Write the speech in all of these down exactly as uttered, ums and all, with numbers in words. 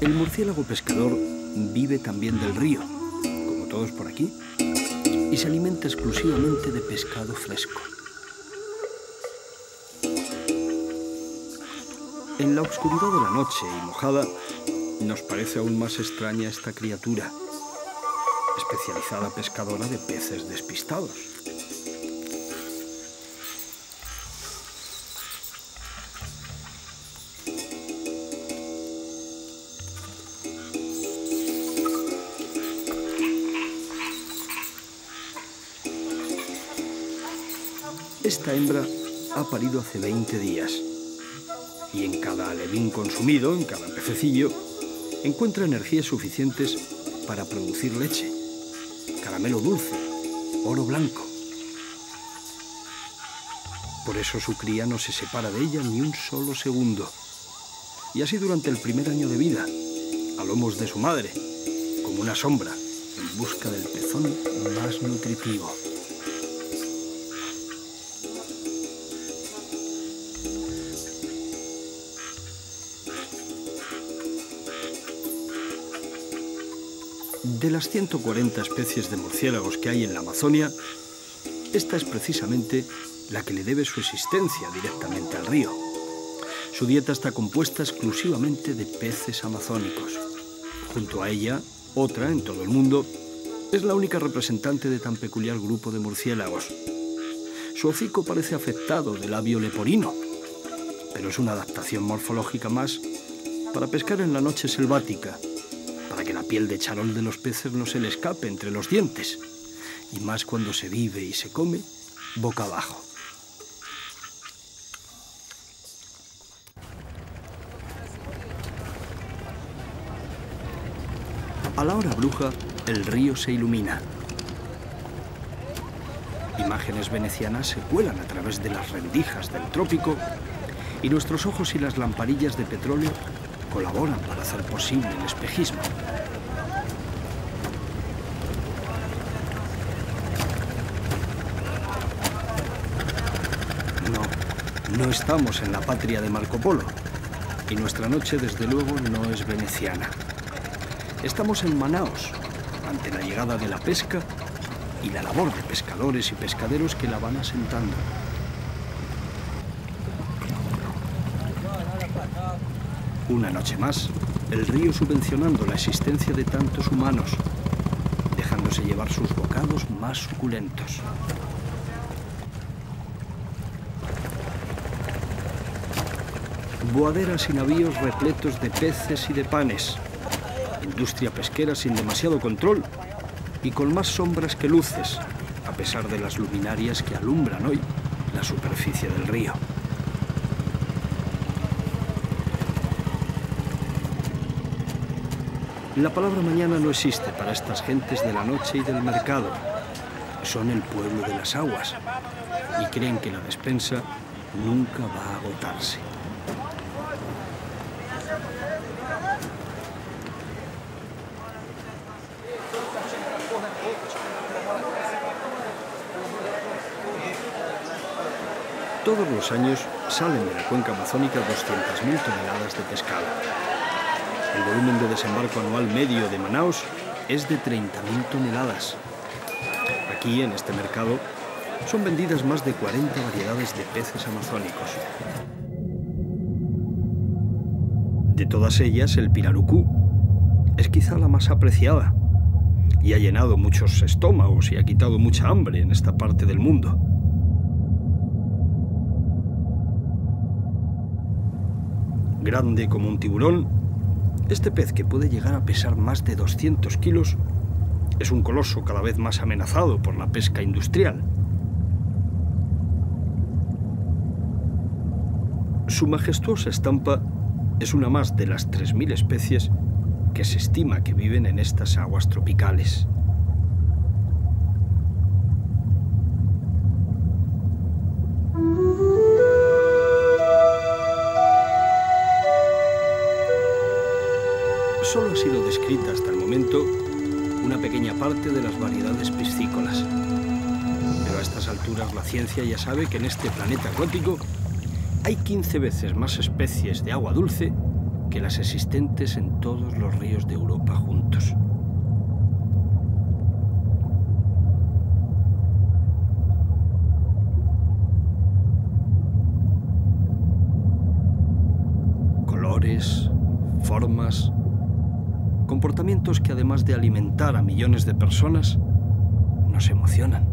El murciélago pescador vive también del río, como todos por aquí, y se alimenta exclusivamente de pescado fresco. En la oscuridad de la noche y mojada, nos parece aún más extraña esta criatura, especializada pescadora de peces despistados. Esta hembra ha parido hace veinte días y en cada alevín consumido, en cada pececillo, encuentra energías suficientes para producir leche, caramelo dulce, oro blanco. Por eso su cría no se separa de ella ni un solo segundo. Y así durante el primer año de vida, a lomos de su madre, como una sombra, en busca del pezón más nutritivo. De las ciento cuarenta especies de murciélagos que hay en la Amazonia, esta es precisamente la que le debe su existencia directamente al río. Su dieta está compuesta exclusivamente de peces amazónicos. Junto a ella, otra en todo el mundo, es la única representante de tan peculiar grupo de murciélagos. Su hocico parece afectado de labio leporino, pero es una adaptación morfológica más para pescar en la noche selvática, para que la piel de charol de los peces no se le escape entre los dientes, y más cuando se vive y se come boca abajo. A la hora bruja, el río se ilumina. Imágenes venecianas se cuelan a través de las rendijas del trópico y nuestros ojos y las lamparillas de petróleo colaboran para hacer posible el espejismo. No, no estamos en la patria de Marco Polo y nuestra noche desde luego no es veneciana. Estamos en Manaos, ante la llegada de la pesca y la labor de pescadores y pescaderos que la van asentando. Una noche más, el río subvencionando la existencia de tantos humanos, dejándose llevar sus bocados más suculentos. Boaderas y navíos repletos de peces y de panes. Industria pesquera sin demasiado control y con más sombras que luces, a pesar de las luminarias que alumbran hoy la superficie del río. La palabra mañana no existe para estas gentes de la noche y del mercado. Son el pueblo de las aguas y creen que la despensa nunca va a agotarse. Todos los años salen de la cuenca amazónica doscientas mil toneladas de pescado. El volumen de desembarco anual medio de Manaos es de treinta mil toneladas. Aquí, en este mercado, son vendidas más de cuarenta variedades de peces amazónicos. De todas ellas, el pirarucú es quizá la más apreciada y ha llenado muchos estómagos y ha quitado mucha hambre en esta parte del mundo. Grande como un tiburón, este pez, que puede llegar a pesar más de doscientos kilos, es un coloso cada vez más amenazado por la pesca industrial. Su majestuosa estampa es una más de las tres mil especies que se estima que viven en estas aguas tropicales. Solo ha sido descrita hasta el momento una pequeña parte de las variedades piscícolas. Pero a estas alturas la ciencia ya sabe que en este planeta acuático hay quince veces más especies de agua dulce que las existentes en todos los ríos de Europa juntos. Colores, formas, comportamientos que además de alimentar a millones de personas, nos emocionan.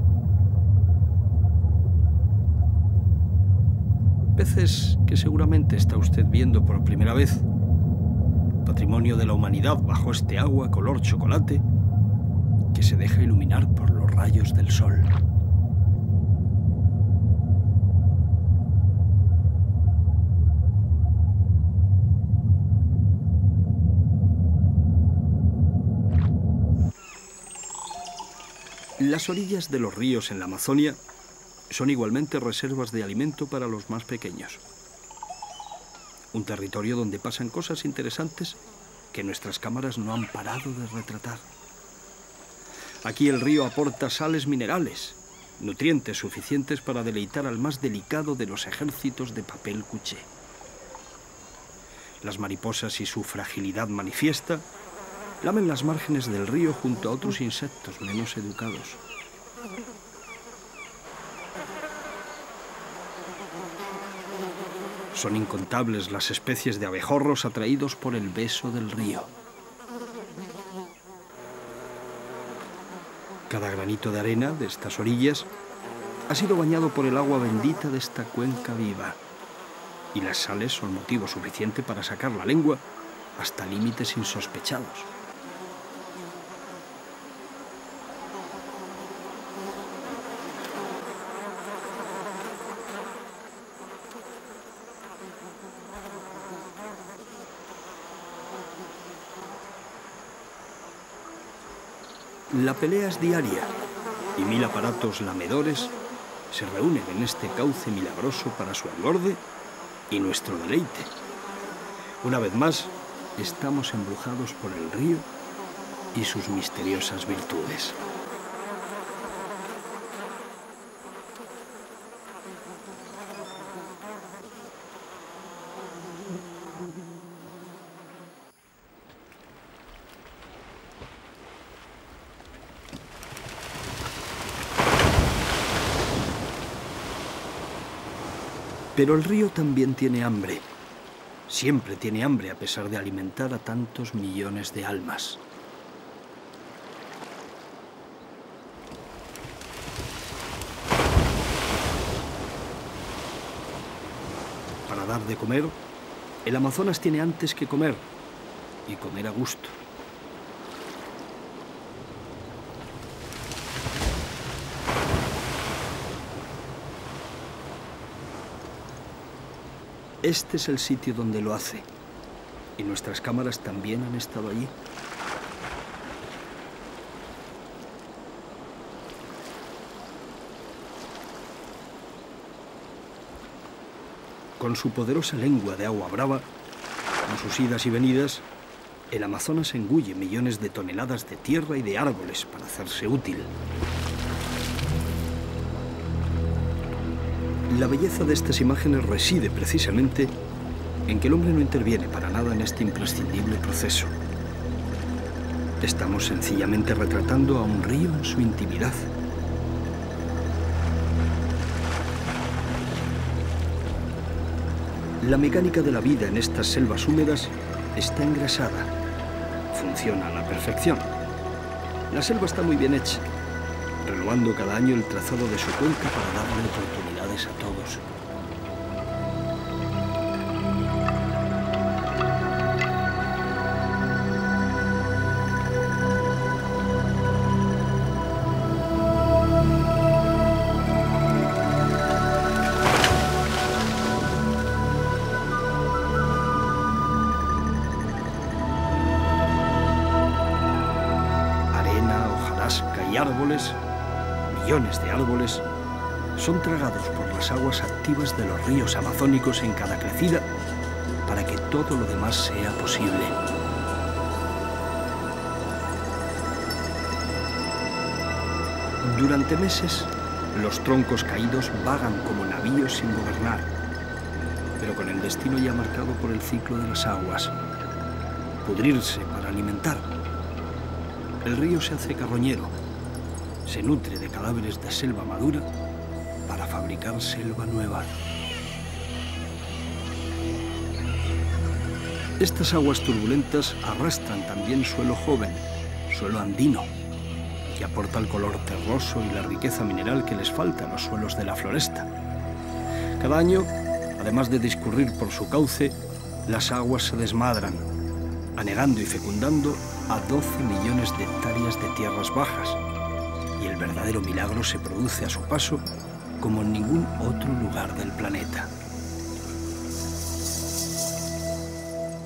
Peces que seguramente está usted viendo por primera vez. Patrimonio de la humanidad bajo este agua color chocolate que se deja iluminar por los rayos del sol. Las orillas de los ríos en la Amazonia son igualmente reservas de alimento para los más pequeños. Un territorio donde pasan cosas interesantes que nuestras cámaras no han parado de retratar. Aquí el río aporta sales minerales, nutrientes suficientes para deleitar al más delicado de los ejércitos de papel cuché. Las mariposas y su fragilidad manifiesta lamen las márgenes del río junto a otros insectos menos educados. Son incontables las especies de abejorros atraídos por el beso del río. Cada granito de arena de estas orillas ha sido bañado por el agua bendita de esta cuenca viva, y las sales son motivo suficiente para sacar la lengua hasta límites insospechados. La pelea es diaria y mil aparatos lamedores se reúnen en este cauce milagroso para su engorde y nuestro deleite. Una vez más, estamos embrujados por el río y sus misteriosas virtudes. Pero el río también tiene hambre. Siempre tiene hambre a pesar de alimentar a tantos millones de almas. Para dar de comer, el Amazonas tiene antes que comer, y comer a gusto. Este es el sitio donde lo hace, y nuestras cámaras también han estado allí. Con su poderosa lengua de agua brava, con sus idas y venidas, el Amazonas engulle millones de toneladas de tierra y de árboles para hacerse útil. La belleza de estas imágenes reside precisamente en que el hombre no interviene para nada en este imprescindible proceso. Estamos sencillamente retratando a un río en su intimidad. La mecánica de la vida en estas selvas húmedas está engrasada. Funciona a la perfección. La selva está muy bien hecha, renovando cada año el trazado de su cuenca para darle oportunidades a todos. Arena, hojarasca y árboles, millones de árboles, son tragados por las aguas activas de los ríos amazónicos en cada crecida para que todo lo demás sea posible. Durante meses, los troncos caídos vagan como navíos sin gobernar, pero con el destino ya marcado por el ciclo de las aguas. pudrirse para alimentar. El río se hace carroñero, se nutre de cadáveres de selva madura para fabricar selva nueva. Estas aguas turbulentas arrastran también suelo joven, suelo andino, que aporta el color terroso y la riqueza mineral que les falta a los suelos de la floresta. Cada año, además de discurrir por su cauce, las aguas se desmadran, anegando y fecundando a doce millones de hectáreas de tierras bajas, y el verdadero milagro se produce a su paso como en ningún otro lugar del planeta.